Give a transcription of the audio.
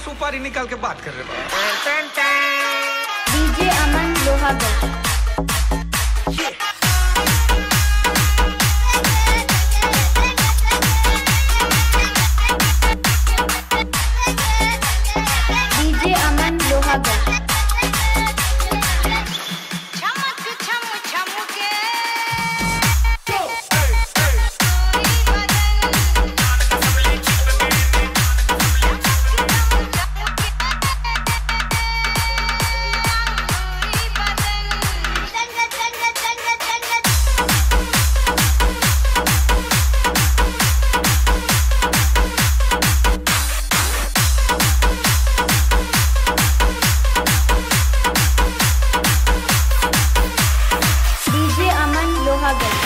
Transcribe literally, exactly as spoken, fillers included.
सुपारी निकाल के बात कर रहे हो। DJ Aman Lohagarh. DJ Aman Lohagarh. DJ Aman Lohagarh.